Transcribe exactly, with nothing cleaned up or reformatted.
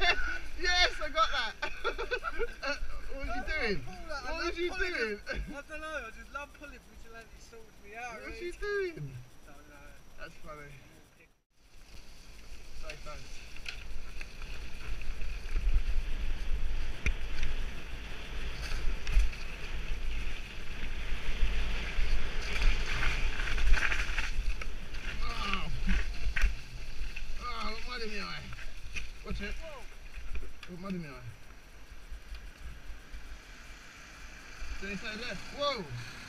Yes, I got that. uh, what was you doing? What was you doing? I don't know, I just love pulling vigilante sorted me out. What was Really. you doing? Don't know. That's funny. Nice, nice. Oh. Oh, mud in my eye. Watch it. Got mud in my eye. Is there any side left? Whoa!